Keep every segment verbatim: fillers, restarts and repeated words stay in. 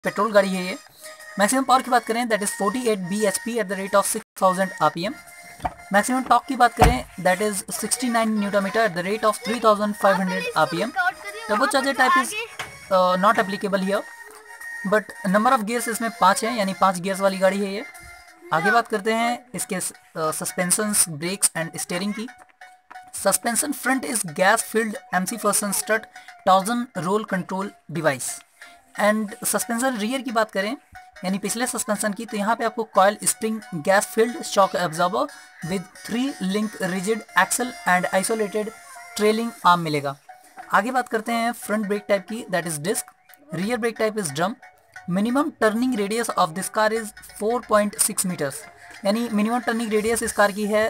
Petrol गाड़ी है ये। मैक्सिमम पावर की बात करें that is forty eight B H P at the rate of six thousand R P M. Maximum torque की बात करें that is sixty nine newton metre at the rate of three thousand five hundred R P M. Turbo charger type is not applicable here, but number of gears इसमें पाँच हैं, यानी पाँच gears वाली गाड़ी है ये। आगे बात करते हैं इसके सस्पेंशंस, ब्रेक्स एंड स्टीयरिंग की। Suspension front is gas filled M C Pherson strut thousand roll control device. And suspension rear की बात करें यानी पिछले सस्पेंशन की, तो यहाँ पे आपको coil spring gas filled shock absorber with three link rigid axle and isolated trailing arm मिलेगा। आगे बात करते हैं फ्रंट ब्रेक टाइप की, that is disc. Rear brake type is drum. Minimum turning radius of this car is four point six metres, यानी minimum turning radius इस car की है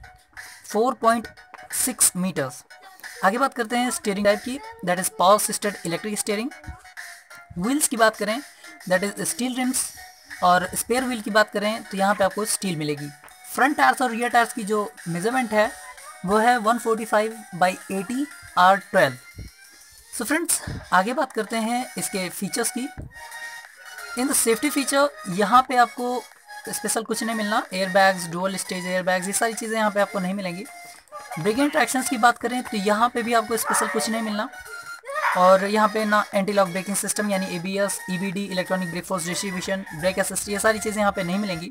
फोर पॉइंट सिक्स मीटर्स। आगे बात करते हैं स्टीयरिंग टाइप की, that is power assisted electric steering. Wheels की बात करें दैट इज स्टील रिम्स, और स्पेयर व्हील की बात करें तो यहाँ पे आपको स्टील मिलेगी। फ्रंट टायर्स और रियर टायर्स की जो मेजरमेंट है वो है one forty five by eighty R twelve. So friends, आगे बात करते हैं इसके फीचर्स की। इन द सेफ्टी फीचर यहाँ पे आपको स्पेशल कुछ नहीं मिलना। Air bags, dual stage air bags, ये सारी चीज़ें यहाँ पे आपको नहीं मिलेंगी। ब्रेकिंग ट्रैक्शंस की बात करें तो यहाँ पे भी आपको स्पेशल कुछ नहीं मिलना, और यहाँ पे ना एंटी लॉक ब्रेकिंग सिस्टम यानी A B S, E B D, electronic brake force distribution, brake assist, ये सारी चीज़ें यहाँ पे नहीं मिलेंगी।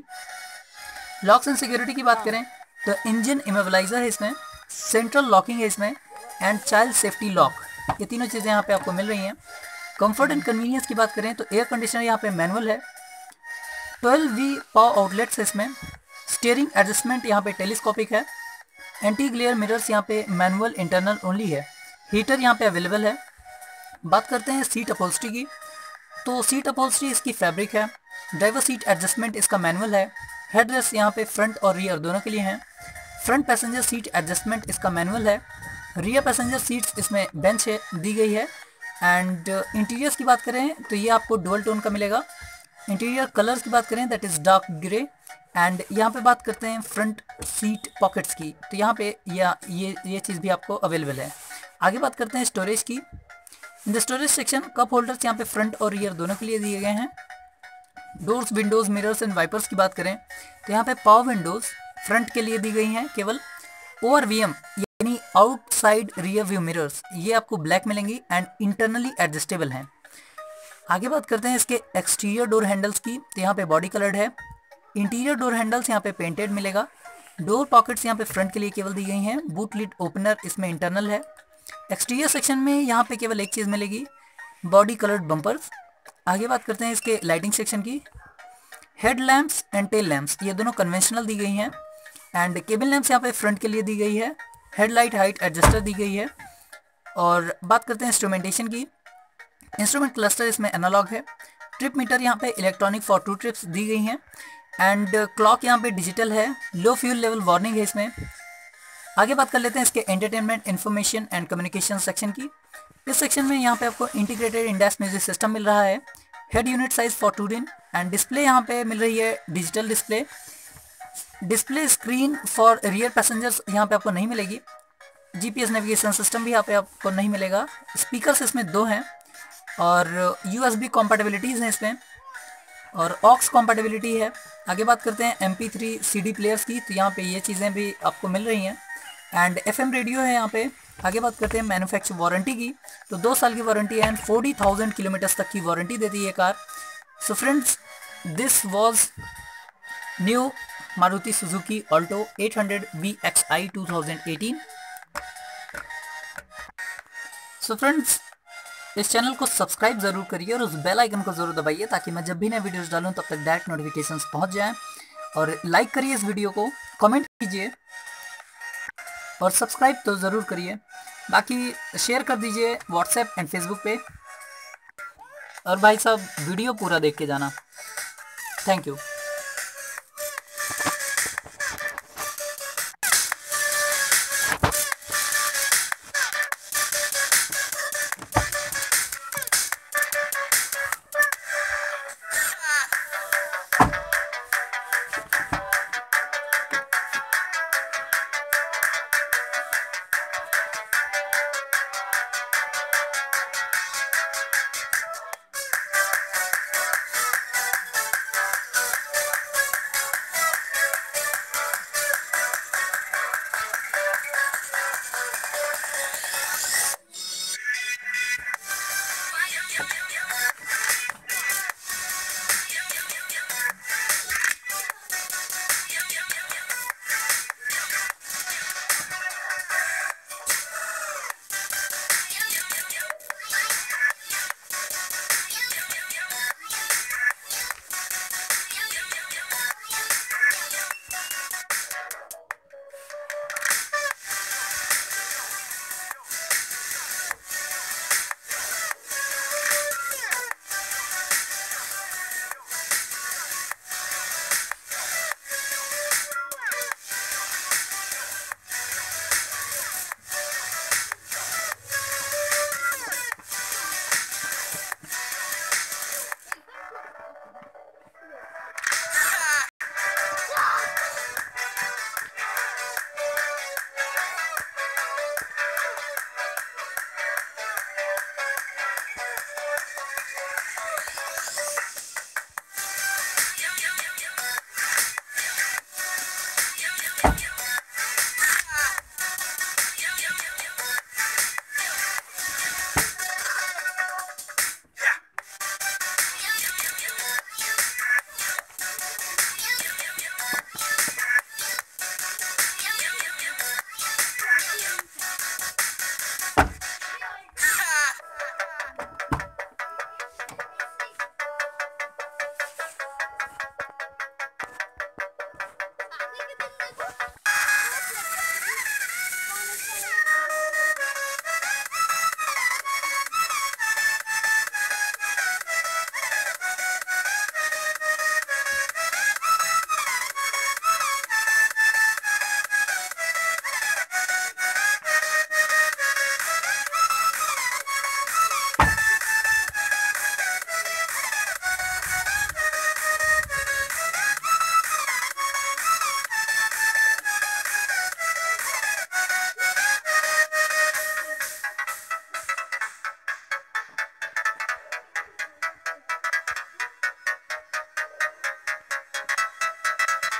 लॉक्स एंड सिक्योरिटी की बात करें तो इंजन इमोबिलाइजर है इसमें, सेंट्रल लॉकिंग है इसमें, एंड चाइल्ड सेफ्टी लॉक, ये तीनों चीज़ें यहाँ पे आपको मिल रही हैं। कंफर्ट एंड कन्वीनियंस की बात करें तो एयर कंडीशनर यहाँ पे मैनुअल है, ट्वेल्व वी पावर आउटलेट्स है इसमें, स्टीयरिंग एडजस्टमेंट यहाँ पे टेलीस्कोपिक है, एंटी ग्लेयर मिरर्स यहाँ पे मैनुअल इंटरनल ओनली है, हीटर यहाँ पे अवेलेबल है। बात करते हैं सीट अपहोल्स्ट्री की, तो सीट अपहोल्स्ट्री इसकी फैब्रिक है, ड्राइवर सीट एडजस्टमेंट इसका मैनुअल है, हेडरेस्ट यहाँ पे फ्रंट और रियर दोनों के लिए हैं, फ्रंट पैसेंजर सीट एडजस्टमेंट इसका मैनुअल है, रियर पैसेंजर सीट्स इसमें बेंच है दी गई है। एंड इंटीरियर्स की बात करें तो ये आपको डुअल टोन का मिलेगा। इंटीरियर कलर्स की बात करें that is dark grey. And यहाँ पे बात करते हैं फ्रंट सीट पॉकेट्स की, तो यहाँ पे या ये ये चीज़ भी आपको अवेलेबल है। आगे बात करते हैं स्टोरेज की। In the storage section cup holders यहाँ पे फ्रंट और रियर दोनों के लिए दिए गए हैं। Doors, windows, mirrors and wipers की बात करें तो यहाँ पे पावर विंडोज़ फ्रंट के लिए दी गई हैं केवल। ओवर वी एम यानी आउटसाइड रियर व्यू मिरर्स ये आपको ब्लैक मिलेंगी एंड इंटरनली एडजस्टेबल हैं। आगे बात करते हैं इसके एक्सटीरियर डोर हैंडल्स की, तो यहाँ पे बॉडी कलर्ड है। इंटीरियर डोर हैंडल्स यहाँ पे पेंटेड मिलेगा। डोर पॉकेट्स यहाँ पे फ्रंट के लिए केवल दी गई हैं। बूट लिड ओपनर इसमें इंटरनल है। एक्सटीरियर सेक्शन में यहाँ पे केवल एक चीज़ मिलेगी, बॉडी कलर्ड बम्पर्स। आगे बात करते हैं इसके लाइटिंग सेक्शन की। Head lamps and tail lamps ये दोनों कन्वेंशनल दी गई हैं, एंड केबिन लैम्प्स यहाँ पे फ्रंट के लिए दी गई है। हेडलाइट हाइट एडजस्टर दी गई है। और बात करते हैं इंस्ट्रूमेंटेशन की। इंस्ट्रूमेंट क्लस्टर इसमें एनालॉग है। ट्रिप मीटर यहाँ पे इलेक्ट्रॉनिक फॉर टू ट्रिप्स दी गई हैं, एंड क्लॉक यहाँ पे डिजिटल है। लो फ्यूल लेवल वार्निंग है इसमें। आगे बात कर लेते हैं इसके entertainment, information and communication section की। इस सेक्शन में यहाँ पे आपको इंटीग्रेटेड इंडेक्स म्यूजिक सिस्टम मिल रहा है। Head unit size fourteen in, and display यहाँ पे मिल रही है digital display. Display screen for rear passengers यहाँ पे आपको नहीं मिलेगी। जीपीएस नेविगेशन सिस्टम भी यहाँ पे आपको नहीं मिलेगा। स्पीकर्स इसमें दो हैं, और यूएसबी कॉम्पैटिबिलिटीज़ हैं इसमें, और ऑक्स कॉम्पैटिबिलिटी है। आगे बात करते हैं M P three C D players की, तो यहाँ पे ये चीज़ें भी आपको मिल रही हैं। एंड एफएम रेडियो है यहाँ पे। आगे बात करते हैं मैन्युफैक्चर वारंटी की, तो दो साल की वारंटी है एंड फोर्टी थाउजेंड किलोमीटर्स तक की वारंटी देती है car. So friends, this was new Maruti Suzuki Alto eight hundred V X I two thousand eighteen. So friends, इस चैनल को सब्सक्राइब जरूर करिए और उस बेल आइकन को जरूर दबाइए, ताकि मैं जब भी नए वीडियोस डालूं तब तक डायरेक्ट नोटिफिकेशंस पहुंच जाएं। और लाइक करिए इस वीडियो को, कमेंट कीजिए, और सब्सक्राइब तो ज़रूर करिए। बाकी शेयर कर दीजिए व्हाट्सएप एंड फेसबुक पे। और भाई साहब, वीडियो पूरा देख के जाना। Thank you.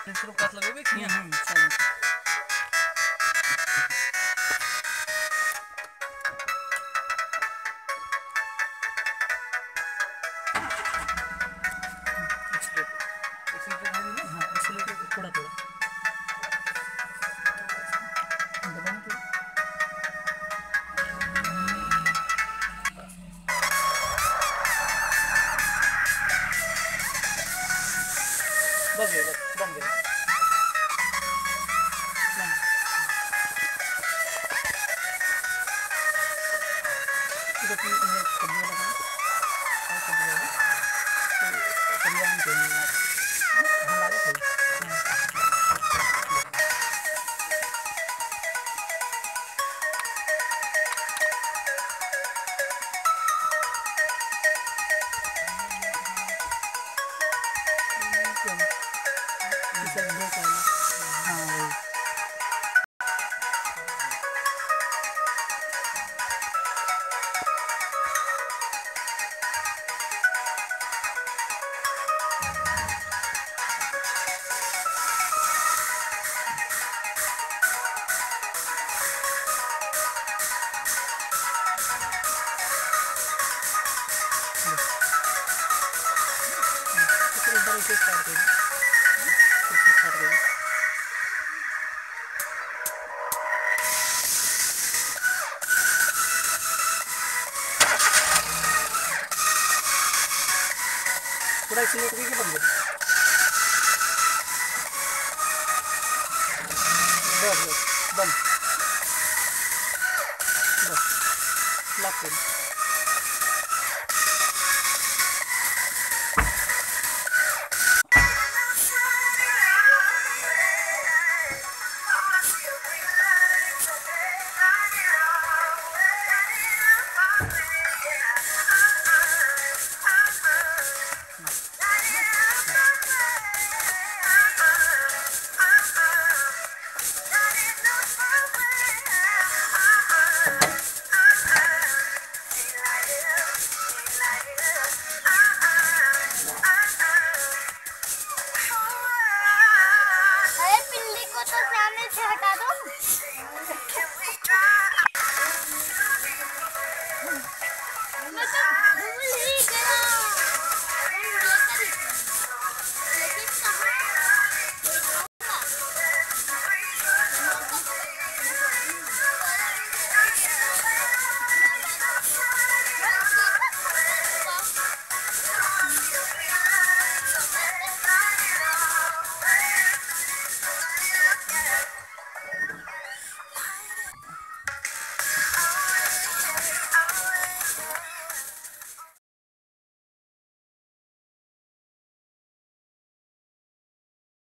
सिर्फ काट लगोगे कि हम्म चलो थोड़ा थोड़ा बस गए बस बन गए थोड़ा एक्सीलरेट करके बंद कर बस बस बंद बस लॉक कर हटा दो मैं तो